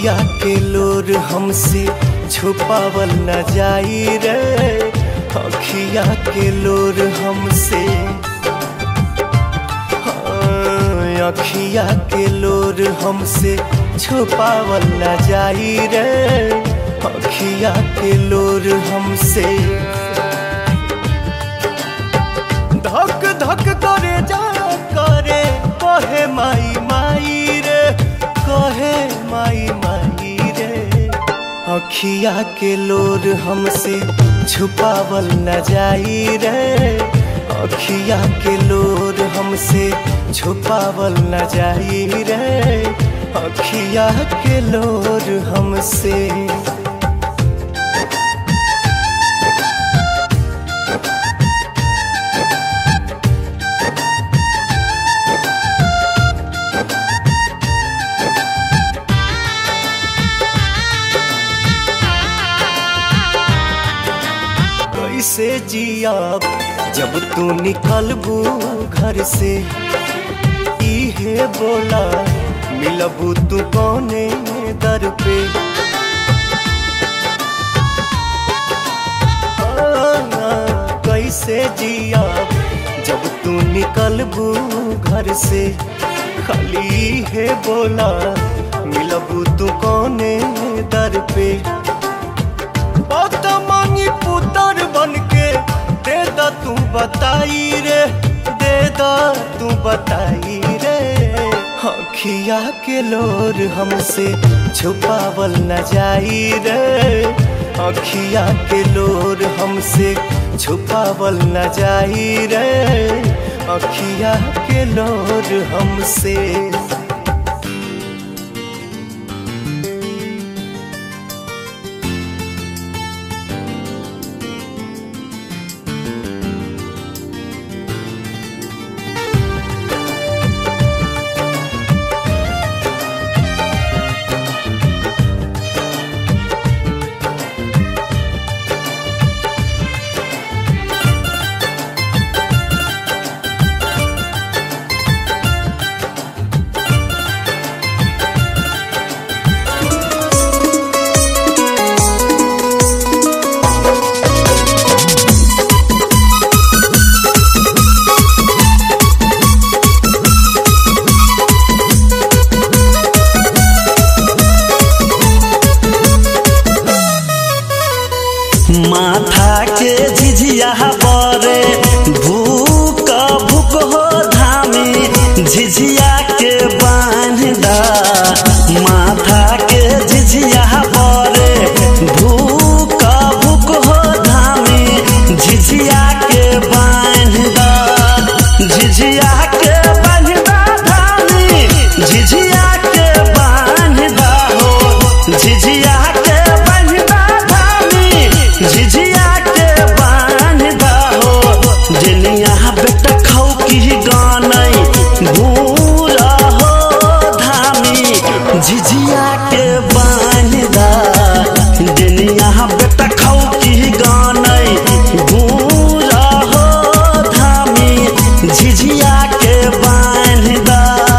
अखिया के लोर हमसे छुपावल न जाई रे, अखिया के लोर हमसे, अखिया के लोर हमसे छुपावल न जाई रे, अखिया के लोर हमसे। धक धक करे जा करे कहे माई माई रे, कहे माई माई रे। अखिया के लोर हमसे छुपावल न जाई रे, अखिया के लोर हमसे छुपावल न जाई रे, अखिया के लोर हमसे। कैसे जियाब जब तू निकलबू घर से, इहे बोला मिलबू तू कौने दर पे। कैसे जियाब जब तू निकलबू घर से, खाली इहे बोला मिलबू तू कौने दर पे। मांगी पुतर बन के दे दा तू बताई रे, दे दा तू बताई रे। अखिया के लोर हमसे छुपावल न जाई रे, अखिया के लोर हमसे छुपावल न जाई रे, अखिया के लोर हमसे। माथा के झिझिया बरे भूक भूक हो धामी, झिझिया के बांधा। माथा के झिझिया बरे भूक भूक हो धामी, झिझिया के बांधा। झिझिया के बांधा धामी, झिझिया के बांधा हो, झिझिया के बांधा धामी, झिझिया के बांधा हो। जनिया बेटा खाऊ की गानई भूरा हो धामी, झिझिया के बांधा। जनिया बेटा खाऊ की गानई भूरा हो धामी, झिझिया के बांधा।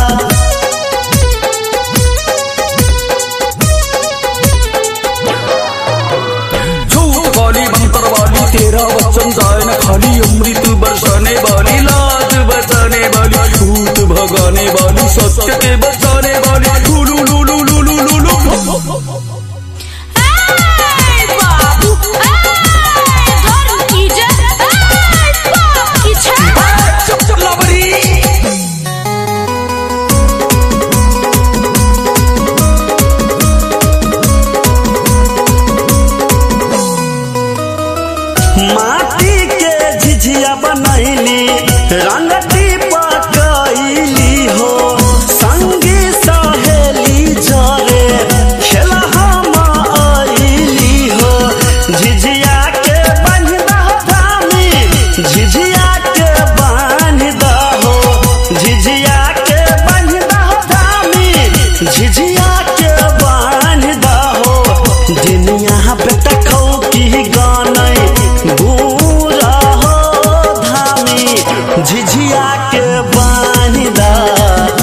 तेरा वचन जाए न खाली, अमृत बरसाने वाली, लाज बचाने वाली, भूत भगाने वाली, सत्य के बचाने वाली। लुलु लुलु लुलु लुलु माटी के झिझिया बनैली, रंगती पकैली हो, संगी सहेली जरे खेला हम आइली हो। झिझिया के बांधा धामी, झिझिया के बांधा हो, झिझिया के बांधा धामी, झिझिया के बांधा हो। दुनिया बेटा खाऊ की गानई भूरा हो धामी, झिझिया के बांधा।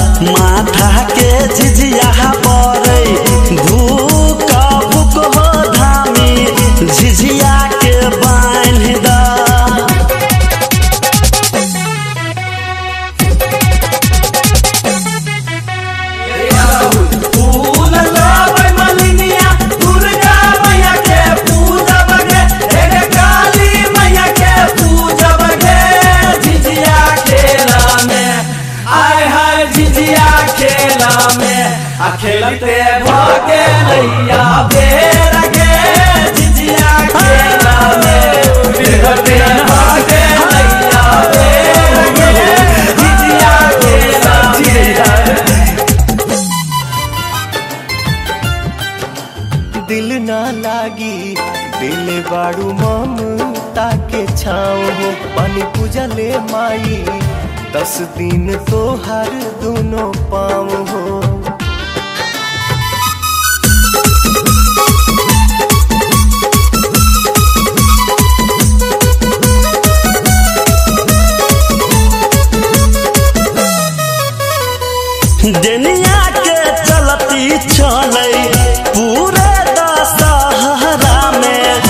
के बांध दा। खेलते भागे नैया बेर के झिझिया खेला में खेलते भागे नैया बेर के झिझिया खेला में। दिल ना लागी दिल बाड़ू ममता के छाँव हो पानी पूजले माई 10 दिन तोहार दोनों पाँव हो। दुनिया के चलती चले पूरे दशहरा में।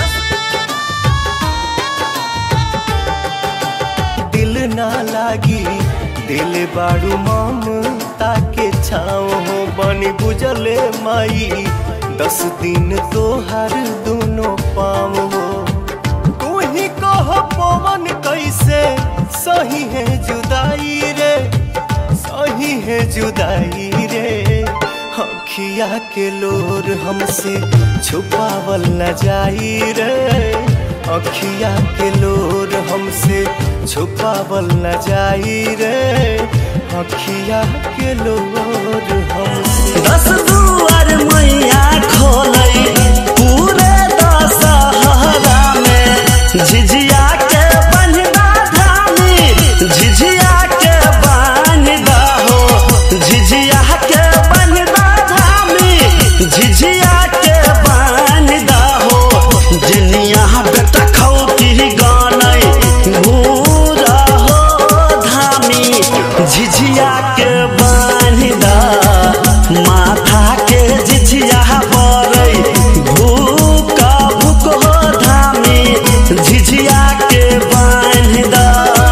दिल ना लागी दिल बाड़ू ममता के छाँव हो बनी बुझले माई 10 दिन तोहार दोनों पाँव हो। तू ही कह पवन कैसे सही है जुदाई रे, सही है जुदाई रे। अखिया के लोर हमसे छुपावल न जाई रे, अखिया के लोर हमसे छुपावल न जाई रे, अखिया के लोर हमसे। 10 दुआर मैया खोले पूरे दशहरा में। झिझिया के बंधा धामी झिझिया के बांधा हो, झिझिया के बंधा धामी झिझिया के बांधा हो। जिनिया बेटा खौती गाने भूरा हो धामी झिझिया के बांधा। माथा के झिझिया बरई भूका भूक हो धामी झिझिया के बांधा।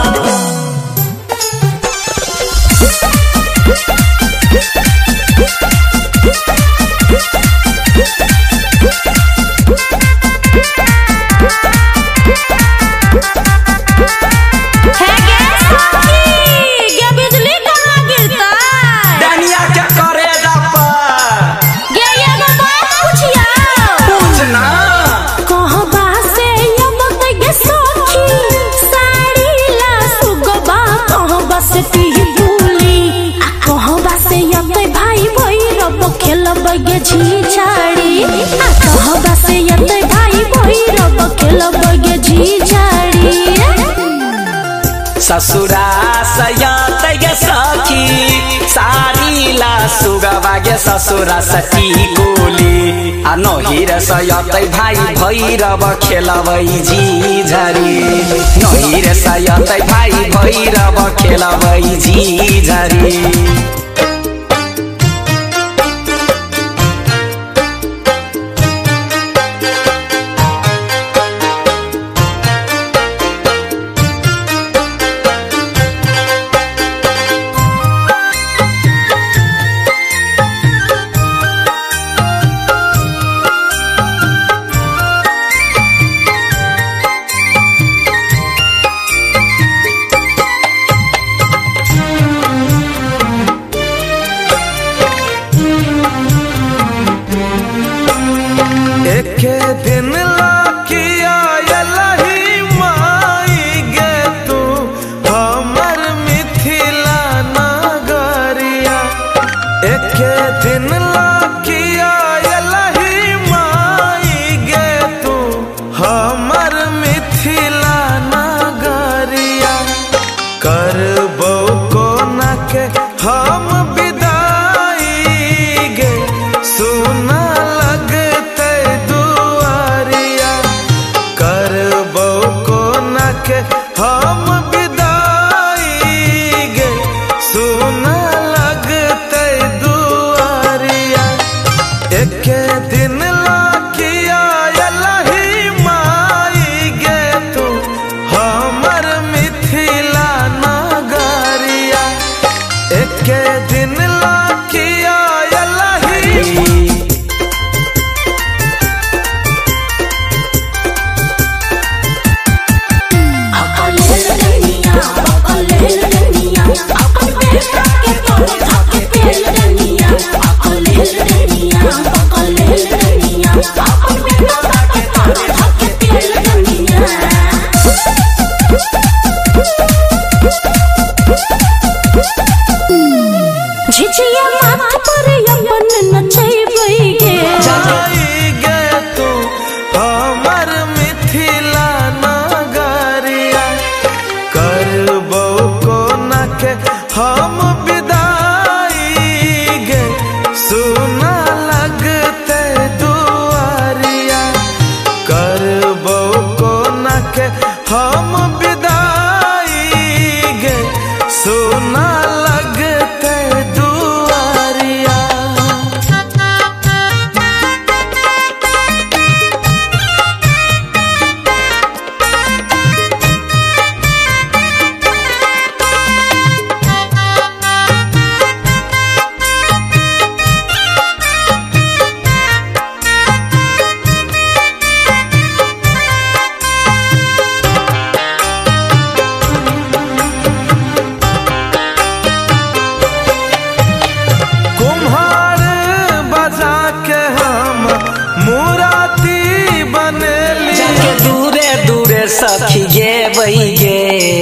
बगे झिझाड़ी कहबा से यते भाई भैरव खेल बगे झिझाड़ी। ससुरा सयते गे सखी सारीला सुगवा गे ससुरा सती गोली आ नहिर सयते भाई भैरव खेलबै झिझारी, नहिर सयते भाई भैरव खेलबै झिझारी। एक दिन लाकिया यलही माँ सखी गे बही गे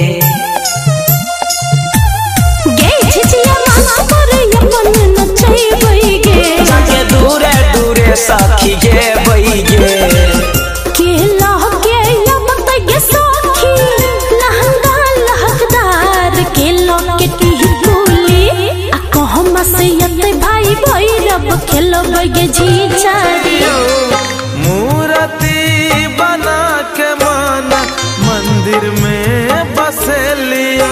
झिझिया मामा पर अपन नचैबै गे जाके दूरे दूरे सखी गे बही गे के लहके यमत गे सखी लहंगा लहकदार के लके टिकुली आ कहमा से यते भाई भैरव खेलबै गे झिझारी मूर्ति बना के माना मंदिर में बसे लिया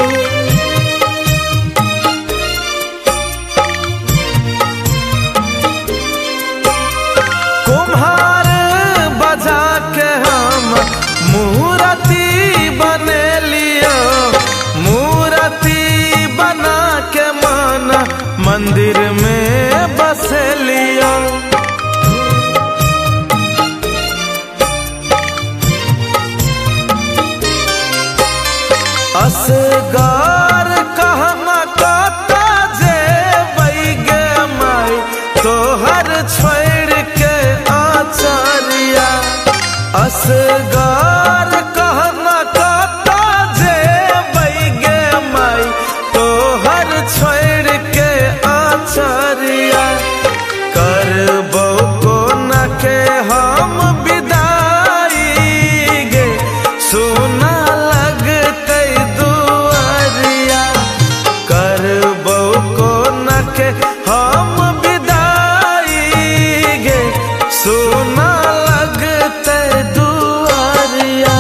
कुम्हार बजा के हम मूर्ति बने लिया मूर्ति बना के माना मंदिर में बसे लिया असगार कहना काता जे बैगे माई तोहर छोड़ के आचारिया असगार कहना काता जे बैगे माई तोहर छोड़ के आचारिया करबो को न के हम विदाई गे सुना हम विदाई गे सुना लगते दुआरिया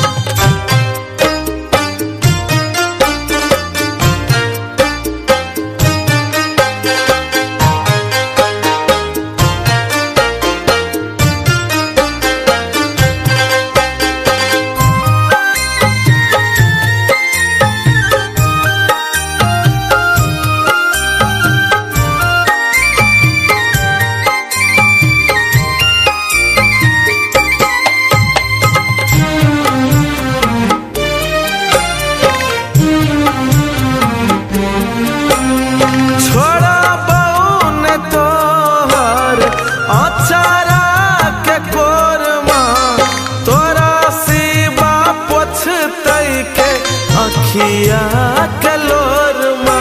अचारा के कोरमा तोरा सिवा पोछतै के अखिया के लोरमा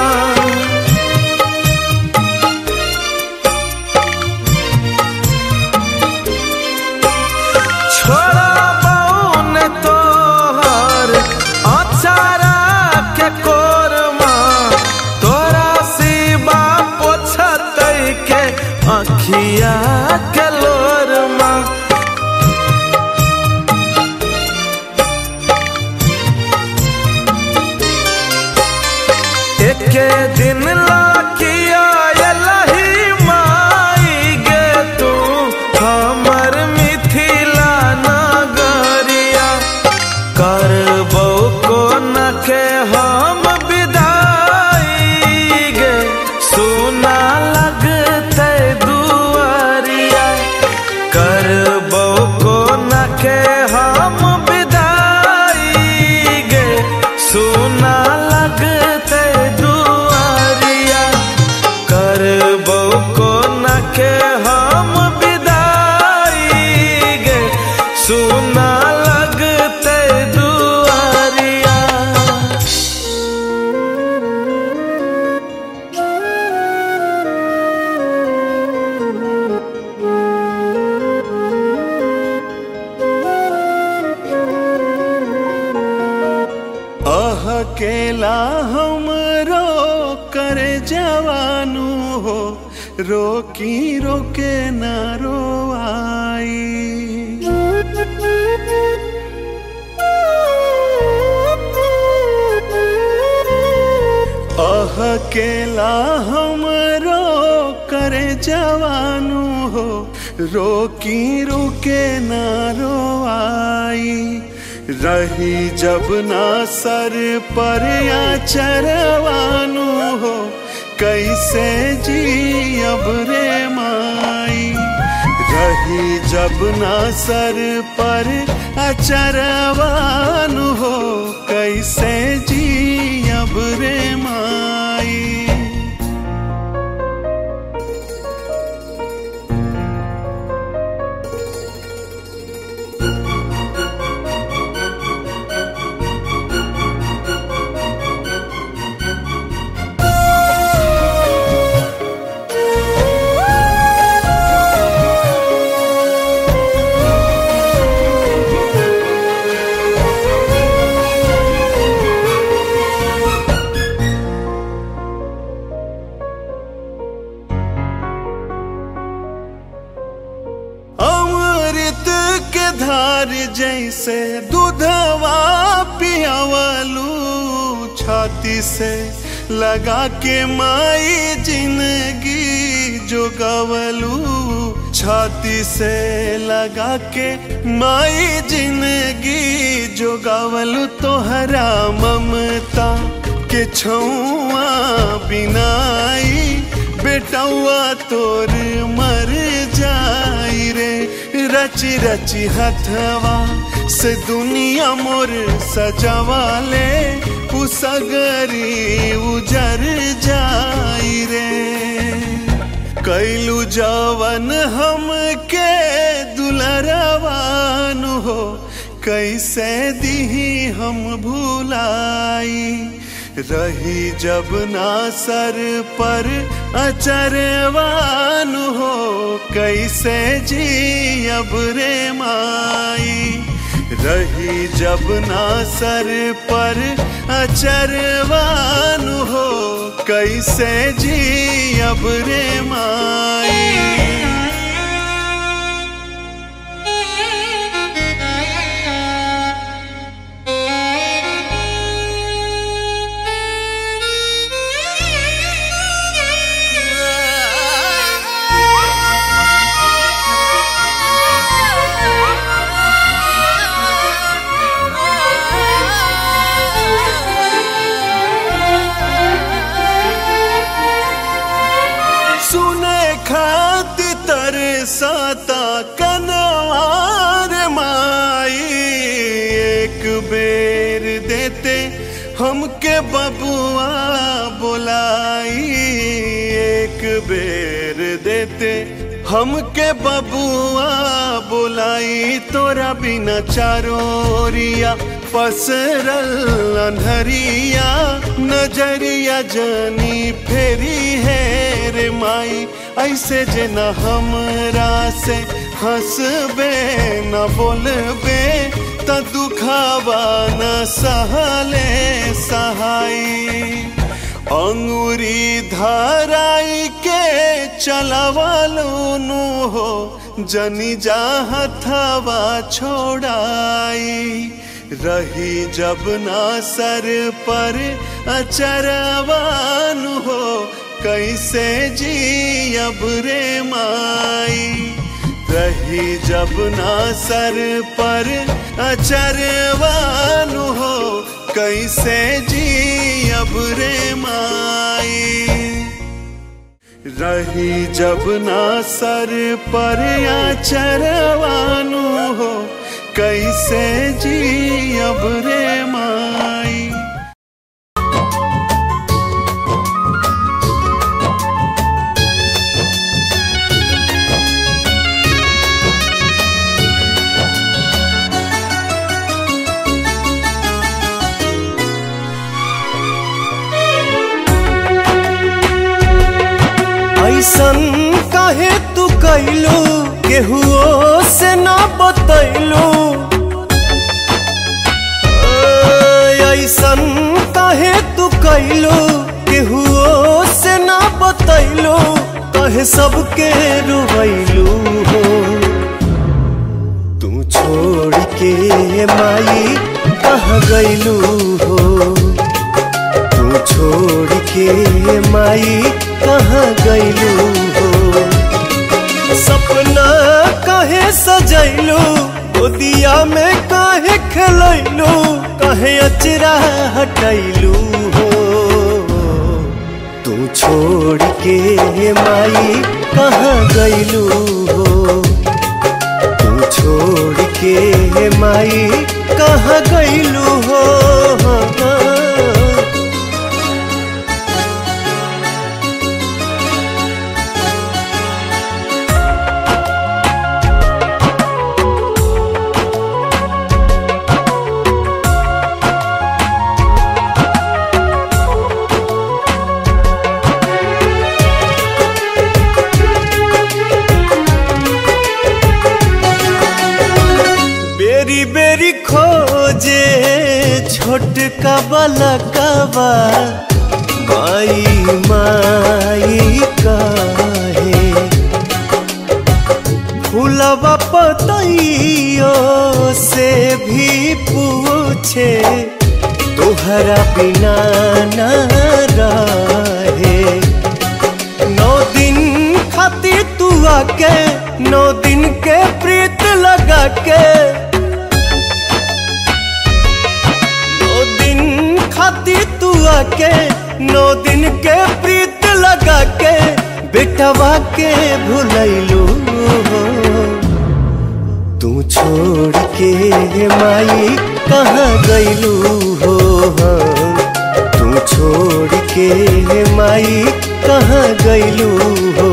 छोड़ा बौन तोहर अचारा के कोरमा तोरा सिवा पोछतै के अखिया के लोरमा एके दिन लाकिया लही माई गे तू हमर मिथिला नगरिया करबो को न के हम विदाई गे सुना लगते दुआरिया करबो को न के हम विदाई गे सुना लगते दुआरिया करबो को न के हम विदाई गे सुना लगते दुआरिया अकेला हमरो करे जवानू हो रोकी रोके न रोआई अकेला हमरो करे जवानू हो रोकी रोके न रोआई रही जब ना सर पर या चरवानू हो कैसे जी अब रे माई रही जब ना सर पर अचरवानू हो कैसे जी अब रे माई दूधवा पियावलू छाती से लगा के माई जिंदगी जोगवलू छाती से लगा के माई जिंदगी जोगवलू तोहरा ममता के छुआ बिनाई बेटौआ तोर मर जाई रे रची रची हथवा से दुनिया मोर सजावाले उसगरी उजर जाई रे कैलू जवन हम के दुलरवान हो कैसे दीही हम भुलाई रही जब ना सर पर अचरवान हो कैसे जी अब रे माई रही जब ना सर पर अचरवान हो कैसे जी अब रे माई साता कनवार माई एक बेर देते हमके बबुआ बुलाई एक बेर देते हमके बबुआ बुलाई तोरा बिना चारोरिया पसरल अन्हरिया नजरिया जनी फेरी है रे माई ऐसे जना हमरा से हंसबे न बोलबे त दुखावा न सहले सहाई अंगूरी धाराई के चलावालो नु हो जनी जा हथवा छोड़ाई रही जब ना सर पर अचरवान हो कैसे जी अब रे माई रही जब ना सर पर अचरवान हो कैसे जी अब रे माई रही जब ना सर पर अचरवान हो कैसे जी अब रे माई ऐसन काहे तू कैलू केहुओ से ना बतैलू ऐसन काहे तू कैलू केहुओ से ना बतैलू कहे सबके रुवैलू हो तू छोड़ के माई कहाँ गैलू हो तू छोड़ के माई कहाँ गैलू हो सपना काहे सजैलू गोदिया में काहे खेलैलू काहे अचरा हटैलू हो तू छोड़ के माई कहाँ गैलू हो तू छोड़ के माई कहाँ गैलू हो बेरी खोजे छोटका बलकवा माई माई काहे फूलवा पतइयो से भी पूछे तोहरा बिना न रहे। 9 दिन खातिर तू आके 9 दिन के प्रीत लगा के 9 दिन खातिर तू आके 9 दिन के प्रीत लगा के बेटवा के भुलैलू तू छोड़ के माई कहाँ गैलू हो। तू छोड़ के माई कहाँ गैलू हो।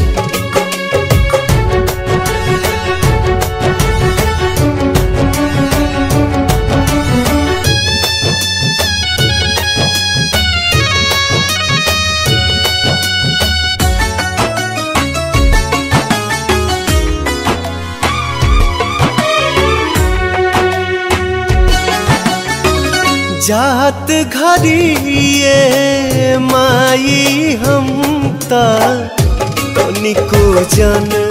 जात घरिए माई हम तनिको जन